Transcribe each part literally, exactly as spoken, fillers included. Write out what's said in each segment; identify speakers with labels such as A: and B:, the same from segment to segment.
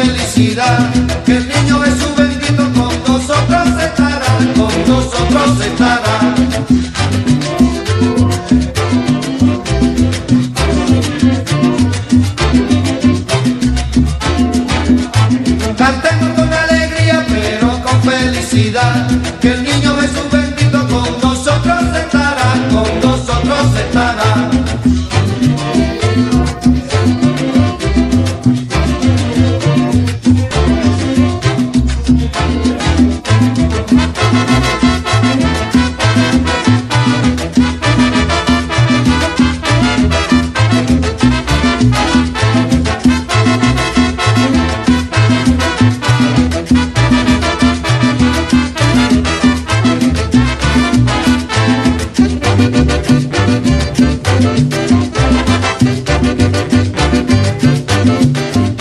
A: felicidad, que el niño Jesús bendito con nosotros estará, con nosotros estará. Cantemos con alegría pero con felicidad, que el niño Jesús bendito con nosotros estará, con nosotros estará.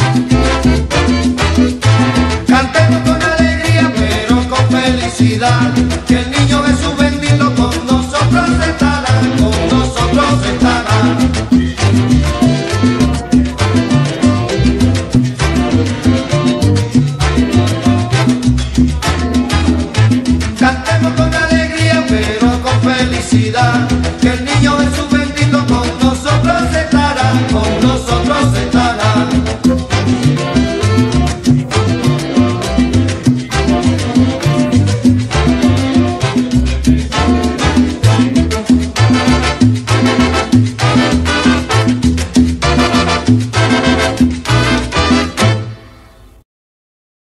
A: Cantemos con alegría pero con felicidad,